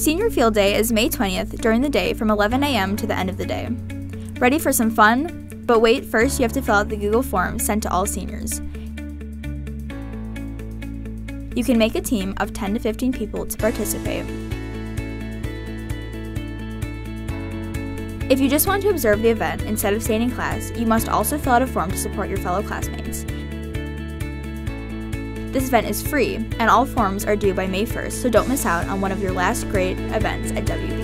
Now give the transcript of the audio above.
Senior Field Day is May 20th during the day from 11 a.m. to the end of the day. Ready for some fun? But wait, first you have to fill out the Google form sent to all seniors. You can make a team of 10 to 15 people to participate. If you just want to observe the event instead of staying in class, you must also fill out a form to support your fellow classmates. This event is free, and all forms are due by May 1st, so don't miss out on one of your last great events at WB.